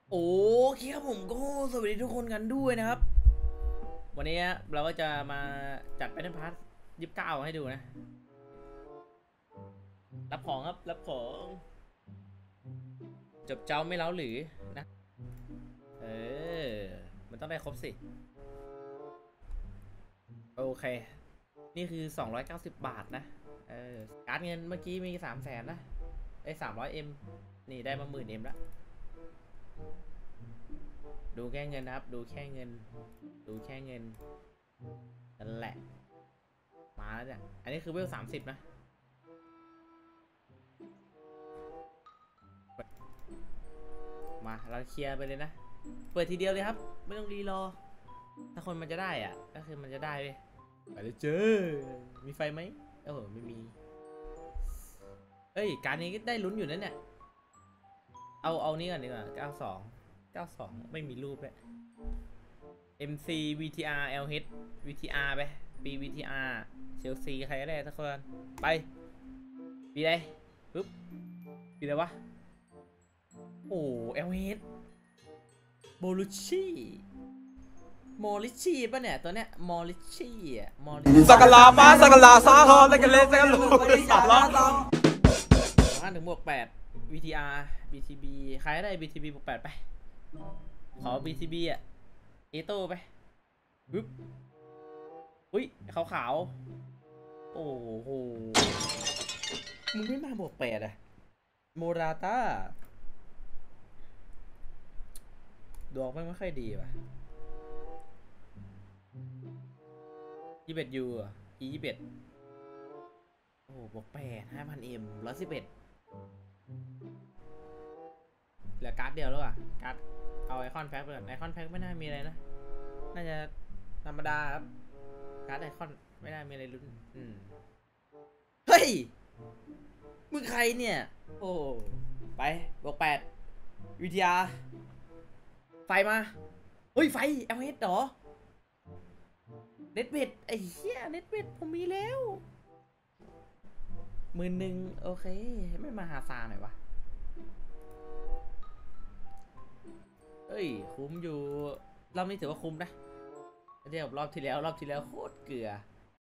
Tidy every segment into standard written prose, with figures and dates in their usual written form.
โอเคครับผมก็สวัสดีทุกคนกันด้วยนะครับวันนี้เราก็จะมาจัดแพทเทิร์นพาร์ท29ให้ดูนะรับของครับรับของจบเจ้าไม่เล้าหรือนะเออมันต้องได้ครบสิโอเคนี่คือ290 บาทนะการ์ดเงินเมื่อกี้มี300,000นะ300M นี่ได้มา10,000Mแล้วดูแค่เงินนะครับดูแค่เงินนั่นแหละมาแล้วเนี่ยอันนี้คือเวล30นะมาเราเคลียร์ไปเลยนะเปิดทีเดียวเลยครับไม่ต้องรีรอถ้าคนมันจะได้อะก็คือมันจะได้เลยไปเลยเจอมีไฟไหมโอ้โหไม่มีเอ้ยการนี้ก็ได้ลุ้นอยู่นั่นเนี่ยเอานี่ก่อนดีกว่า92ไม่มีรูปเลย MC VTR LH VTR ไปปี VTR เชลซีใครก็ได้ทุกคนไปปีใดปึ๊บปีอะไรวะโอ้ LH โบลูชี่มอริชี่ป่ะเนี่ยตัวเนี้ยมอริชี่อ่ะสักลาฟ้าสักลาสาคอนสักเลสสักลูกสามล้อ 5ถึง+8 VTR BTB ใครได้ BTB +8ไปขอ BTB อ่ะเอโต้ไปปึ๊บอุ้ยขาวโอ้โหมึงไม่มา+8อ่ะโมราต้าดวงไม่ค่อยดีว่ะ21U อ่ะ E21โอ้+8 5,000M 111เหลือการ์ดเดียวแล้วอ่ะการ์ดเอาไอคอนแพ็คไปก่อนไอคอนแพ็คไม่น่ามีอะไรนะน่าจะธรรมดาครับการ์ดไอคอนไม่น่ามีอะไรลุ้นเฮ้ยมึงใครเนี่ยโอ้ไป+8วิทยาไฟมาเฮ้ยไฟ LH เหรอเน็ตเวทไอ้เหี้ยเน็ตเวทผมมีแล้ว10,000โอเคไม่มาหาซาหน่อยวะเอ้ยคุ้มอยู่รอบนี้ถือว่าคุ้มนะเทียบกับรอบที่แล้วโคตรเกลือ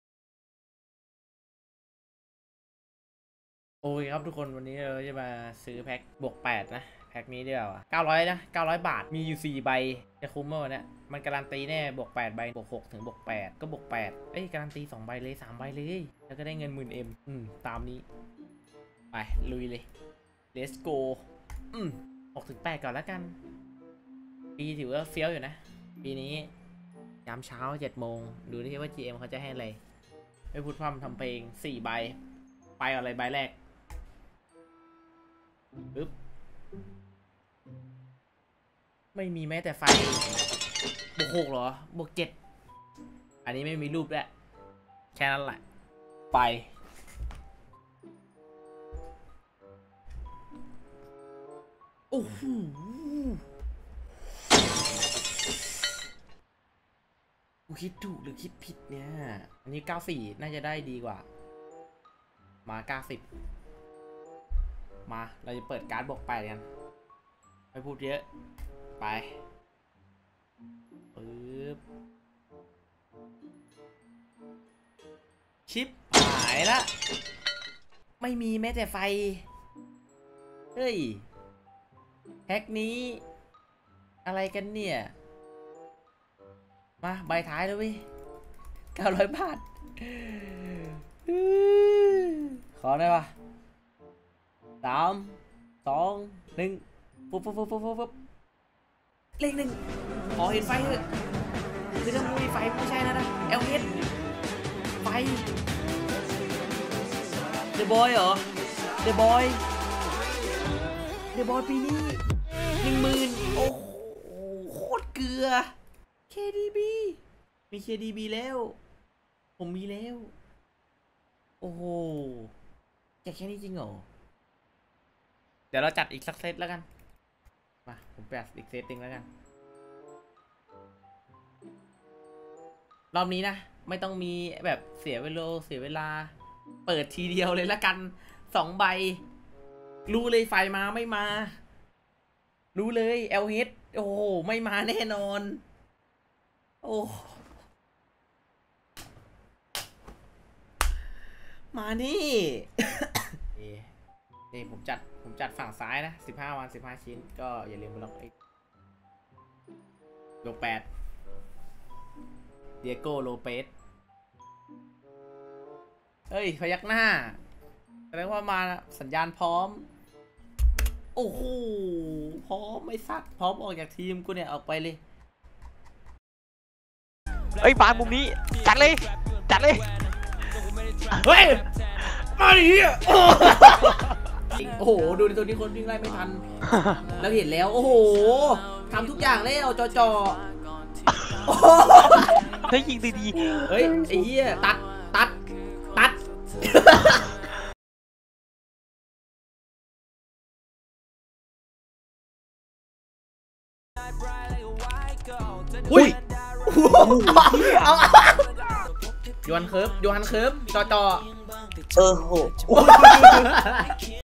โอ้ยครับทุกคนวันนี้เราจะมาซื้อแพ็ค+8นะแพ็คนี้เดียว900นะ900 บาทมีอยู่4ใบจะคุ้มเมื่อวันนี้มันการันตีแน่+8ใบ+6ถึง+8ก็+8เอ้ยการันตี2ใบเลย3ใบเลยแล้วก็ได้เงิน10,000Mตามนี้ไปลุยเลย let's go 6ถึง8ก่อนแล้วกันปีถือว่าเฟี้ยวอยู่นะปีนี้ยามเช้า7 โมงดูดิว่า GM เขาจะให้อะไรไม่พูดพร่ำทำเพลง4ใบไปอะไรใบแรกปึ๊บไม่มีแม้แต่ไฟ+6เหรอ+7อันนี้ไม่มีรูปแล้วแค่นั้นแหละไปโอ้โหกูคิดถูกหรือคิดผิดเนี่ยอันนี้94น่าจะได้ดีกว่ามา90มาเราจะเปิดการ์ด+8กันไม่พูดเยอะไปปึ๊บชิปหายละไม่มีแม้แต่ไฟเฮ้ยแพ็คนี้อะไรกันเนี่ยมาใบท้ายด้วย900 บาทขอได้ปะ3 2 1ปุ๊บเลข1ขอเห็นไฟเถอะคือถ้าไม่มีไฟไม่ใช่นะLH ไฟเดอะบอยเหรอเดอะบอยปีนี้10,000โอ้โหโคตรเกลือ KDB มี KDB แล้วผมมีแล้วโอ้โหแค่นี้จริงเหรอเดี๋ยวเราจัดอีกสักเซตแล้วกันมาผมแปะอีกเซตหนึ่งแล้วกันรอบนี้นะไม่ต้องมีแบบเสียเวลาเปิดทีเดียวเลยแล้วกัน2ใบรู้เลยไฟมาไม่มารู้เลย LH โอ้โหไม่มาแน่นอนโอ้มานี่ นี่ผมจัดฝั่งซ้ายนะ15 วัน15 ชิ้นก็อย่าลืมไปลองยก8เดียโก้โลเปสเฮ้ยพยักหน้าแสดงว่ามาสัญญาณพร้อมโอ้โหพร้อมไม่สัตว์พร้อมออกจากทีมกูเนี่ยออกไปเลยเอ้ยปามุมนี้จัดเลยเฮ้ยมาดิโอ้โหดูในตัวนี้คนวิ่งไล่ไม่ทันแล้วเห็นแล้วโอ้โหทำทุกอย่างแล้วจอเฮ้ยยิงดีเฮ้ยไอ้เหี้ยตัดอุ้ยโยฮันเคิร์ฟจอโห